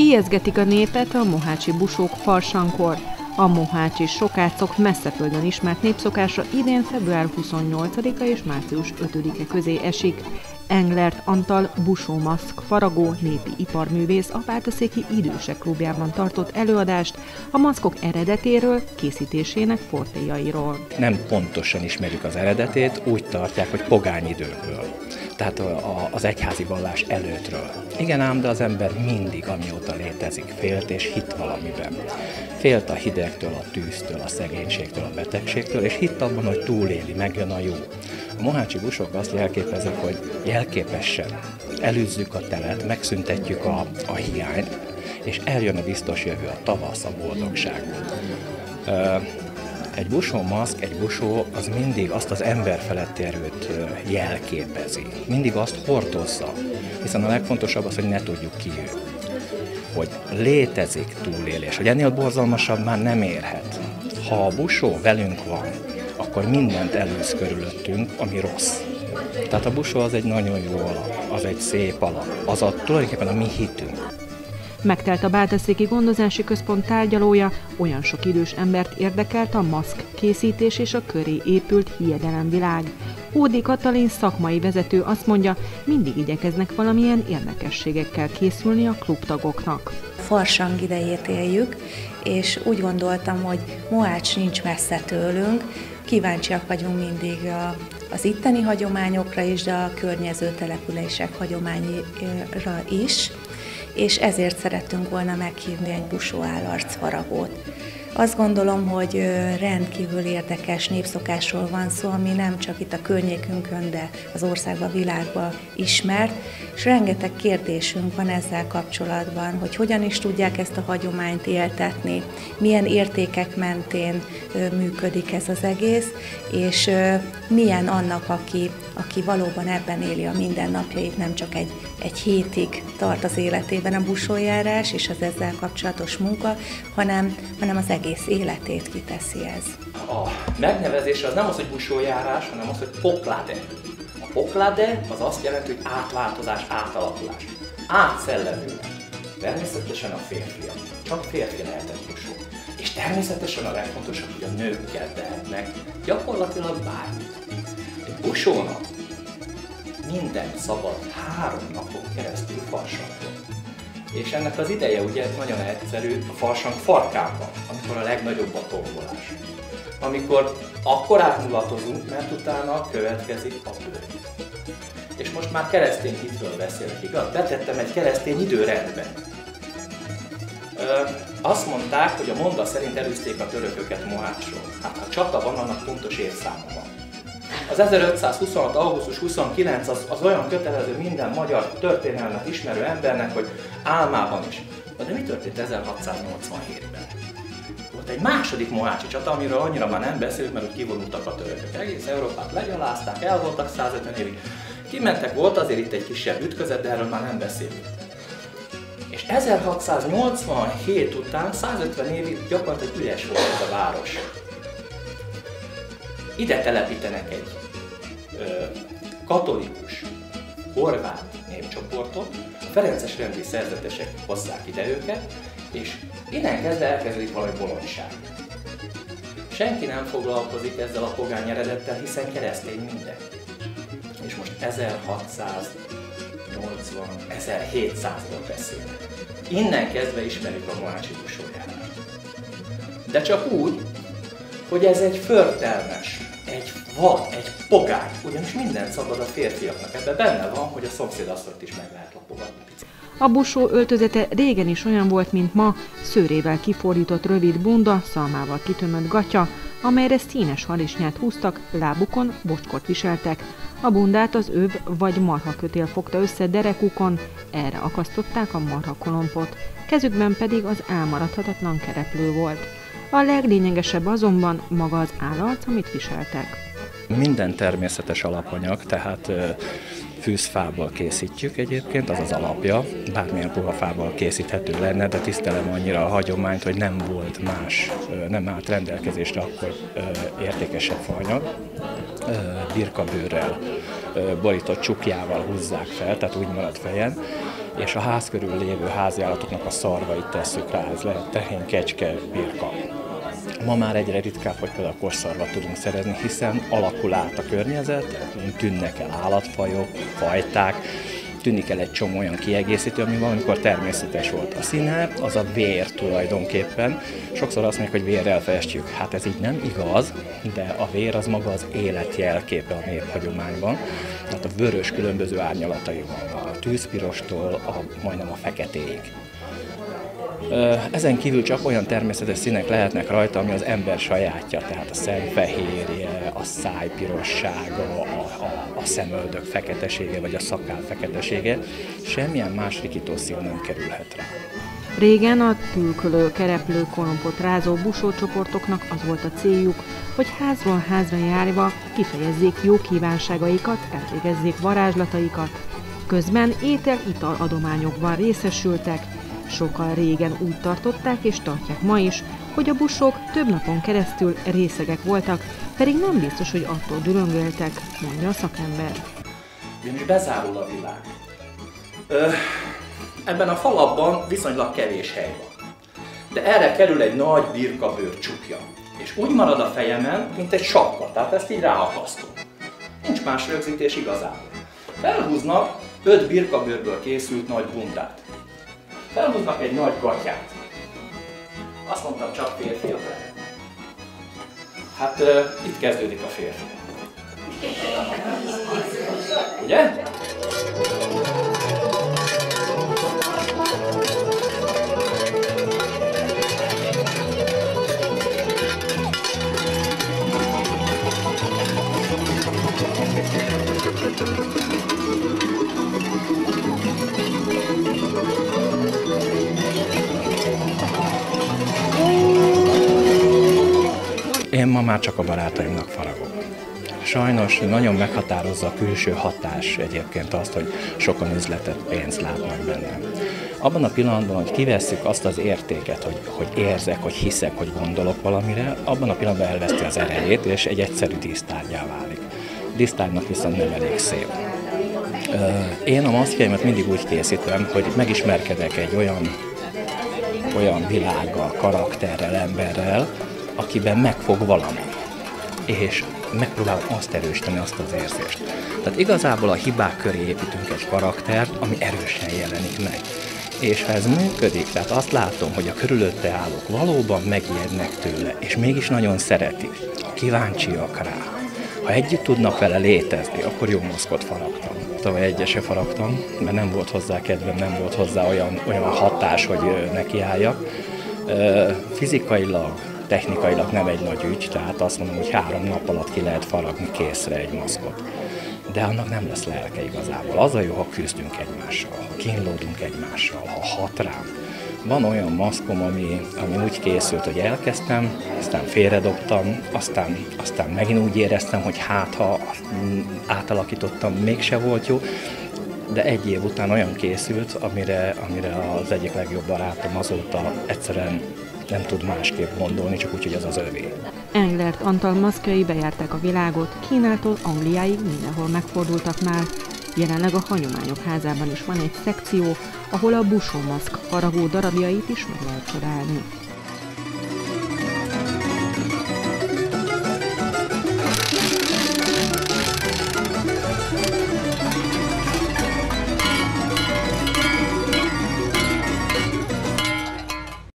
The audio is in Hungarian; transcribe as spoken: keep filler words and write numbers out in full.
Ijeszgetik a népet a mohácsi busók farsankor. A mohácsi sokácok messzeföldön ismert népszokása idén február huszonnyolcadika és március ötödike közé esik. Englert Antal busómaszk faragó népi iparművész a Vártaszéki Idősek Klubjában tartott előadást a maszkok eredetéről, készítésének fortéjairól. Nem pontosan ismerjük az eredetét, úgy tartják, hogy pogány időkből, tehát az egyházi vallás előttről. Igen ám, de az ember mindig, amióta létezik, félt és hitt valamiben. Félt a hidegtől, a tűztől, a szegénységtől, a betegségtől, és hitt abban, hogy túléli, megjön a jó. A mohácsi busok azt jelképezik, hogy jelképesen elűzzük a telet, megszüntetjük a, a hiányt, és eljön a biztos jövő, a tavasz, a boldogság. Egy busómaszk, egy busó az mindig azt az ember feletti erőt jelképezi. Mindig azt hordozza, hiszen a legfontosabb az, hogy ne tudjuk ki ő. Hogy létezik túlélés, hogy ennél borzalmasabb már nem érhet. Ha a busó velünk van, akkor mindent elűz körülöttünk, ami rossz. Tehát a busó az egy nagyon jó alap, az egy szép alap, az a tulajdonképpen a mi hitünk. Megtelt a Vártaszéki Gondozási Központ tárgyalója, olyan sok idős embert érdekelt a maszk készítés és a köré épült hiedelemvilág. Ódi Katalin szakmai vezető azt mondja, mindig igyekeznek valamilyen érdekességekkel készülni a klubtagoknak. Farsang idejét éljük, és úgy gondoltam, hogy Mohács nincs messze tőlünk, kíváncsiak vagyunk mindig a, az itteni hagyományokra is, de a környező települések hagyományra is, és ezért szerettünk volna meghívni egy busó állarcfaragót. Azt gondolom, hogy rendkívül érdekes népszokásról van szó, ami nem csak itt a környékünkön, de az országban, világban ismert, és rengeteg kérdésünk van ezzel kapcsolatban, hogy hogyan is tudják ezt a hagyományt éltetni, milyen értékek mentén működik ez az egész, és milyen annak, aki, aki valóban ebben éli a mindennapjait, nem csak egy, egy hétig tart az életében a busójárás és az ezzel kapcsolatos munka, hanem, hanem az egész életét kiteszi ez. A megnevezése az nem az, hogy busójárás, hanem az, hogy poklade. A poklade az azt jelenti, hogy átváltozás, átalakulás. Átszellemülnek. Természetesen a férfiak. Csak férfi lehetett busó. És természetesen a legfontosabb, hogy a nőkkel tehetnek gyakorlatilag bármit. Egy busónak minden szabad három napon keresztül farsangon. És ennek az ideje ugye nagyon egyszerű, a farsang farkán van, amikor a legnagyobb a tombolás. Amikor akkor átmulatozunk, mert utána következik a bőr. És most már keresztény hitről beszélek, igaz? Betettem egy keresztény időrendbe. Ö, azt mondták, hogy a monda szerint elűzték a törököket Mohácsról. Hát ha csata van, annak pontos évszáma van. Az ezerötszázhuszonhat. augusztus huszonkilencedike az, az olyan kötelező minden magyar történelmet ismerő embernek, hogy álmában is. De mi történt ezerhatszáznyolcvanhétben? Volt egy második mohácsi csata, amiről annyira már nem beszélünk, mert úgy kivonultak a törökök. Egész Európát legyalázták, el voltak százötven évig. Kimentek, volt azért itt egy kisebb ütközet, de erről már nem beszélünk. És ezerhatszáznyolcvanhét után százötven évig gyakorlatilag üres volt ez a város. Ide telepítenek egy ö, katolikus, horvát népcsoportot, a ferences rendi szerzetesek hozzák ide őket, és innen kezdve elkezdődik valami bolondság. Senki nem foglalkozik ezzel a pogány eredettel, hiszen keresztény minden. És most ezerhatszáznyolcvan, ezerhétszázról beszélnek. Innen kezdve ismerjük a mohácsi busójárást. De csak úgy, hogy ez egy förtelmes, egy vad, egy pogány, ugyanis mindent szabad a férfiaknak. Ebben benne van, hogy a szomszédasszonyt is meg lehet lapogatni. A busó öltözete régen is olyan volt, mint ma, szőrével kifordított rövid bunda, szalmával kitömött gatya, amelyre színes harisnyát húztak, lábukon bocskot viseltek. A bundát az öv vagy marhakötél fogta össze derekukon, erre akasztották a marhakolompot, kezükben pedig az elmaradhatatlan kereplő volt. A leglényegesebb azonban maga az állarc, amit viseltek. Minden természetes alapanyag, tehát fűzfából készítjük egyébként, az az alapja. Bármilyen puha fából készíthető lenne, de tisztelem annyira a hagyományt, hogy nem volt más, nem állt rendelkezésre akkor értékesebb faanyag. Birkabőrrel borított csukjával húzzák fel, tehát úgy marad fejen, és a ház körül lévő háziállatoknak a szarvait tesszük rá, ez lehet tehén, kecske, birka. Ma már egyre ritkább, hogy például kosszarvat tudunk szerezni, hiszen alakul át a környezet, tűnnek el állatfajok, fajták, tűnik el egy csomó olyan kiegészítő, ami valamikor természetes volt. A színe az a vér tulajdonképpen. Sokszor azt mondják, hogy vérrel festjük. Hát ez így nem igaz, de a vér az maga az élet jelképe a néphagyományban. Tehát a vörös különböző árnyalatai vannak, a tűzpirostól a, majdnem a feketéig. Ezen kívül csak olyan természetes színek lehetnek rajta, ami az ember sajátja, tehát a szemfehérje, a szájpirossága, a, a, a szemöldök feketesége, vagy a szakál feketesége. Semmilyen más rikító szín nem kerülhet rá. Régen a tülkölő, kereplő, kolompot rázó busócsoportoknak az volt a céljuk, hogy házról házra járva kifejezzék jó kívánságaikat, elvégezzék varázslataikat. Közben étel-ital adományokban részesültek. Sokkal régen úgy tartották és tartják ma is, hogy a busók több napon keresztül részegek voltak, pedig nem biztos, hogy attól düröngöltek, mondja a szakember. Ugyanis bezárul a világ. Ö, ebben a falapban viszonylag kevés hely van. De erre kerül egy nagy birkabőr csukja, és úgy marad a fejemen, mint egy sapka, tehát ezt így ráakasztom. Nincs más rögzítés igazából. Felhúznak öt birkabőrből készült nagy bundát. Felhúznak egy nagy gatyát. Azt mondtam, csak férfiak lehet. Hát uh, itt kezdődik a férfi. Ugye? Én ma már csak a barátaimnak faragok. Sajnos nagyon meghatározza a külső hatás egyébként azt, hogy sokan üzletet, pénzt látnak bennem. Abban a pillanatban, hogy kivesszük azt az értéket, hogy, hogy érzek, hogy hiszek, hogy gondolok valamire, abban a pillanatban elveszti az erejét, és egy egyszerű dísztárgyá válik. Dísztárgynak viszont nem elég szép. Én a maszkjaimat mindig úgy készítem, hogy megismerkedek egy olyan, olyan világgal, karakterrel, emberrel, akiben megfog valami, és megpróbálom azt erősíteni, azt az érzést. Tehát igazából a hibák köré építünk egy karaktert, ami erősen jelenik meg. És ha ez működik, tehát azt látom, hogy a körülötte állók valóban megijednek tőle, és mégis nagyon szeretik, kíváncsiak rá. Ha együtt tudnak vele létezni, akkor jó maszkot faragtam. Tavaly egyet se faragtam, mert nem volt hozzá kedvem, nem volt hozzá olyan, olyan hatás, hogy nekiálljak. Fizikailag, technikailag nem egy nagy ügy, tehát azt mondom, hogy három nap alatt ki lehet faragni készre egy maszkot. De annak nem lesz lelke igazából. Az a jó, ha küzdünk egymással, ha kínlódunk egymással, ha hat rám. Van olyan maszkom, ami, ami úgy készült, hogy elkezdtem, aztán félredobtam, aztán, aztán megint úgy éreztem, hogy hát ha átalakítottam, mégse volt jó. De egy év után olyan készült, amire, amire az egyik legjobb barátom azóta egyszerűen nem tud másképp gondolni, csak úgy, hogy az az övé. Englert Antal maszkjai bejárták a világot, Kínától Angliáig mindenhol megfordultak már. Jelenleg a Hagyományok Házában is van egy szekció, ahol a busómaszk faragó darabjait is meg lehet csodálni.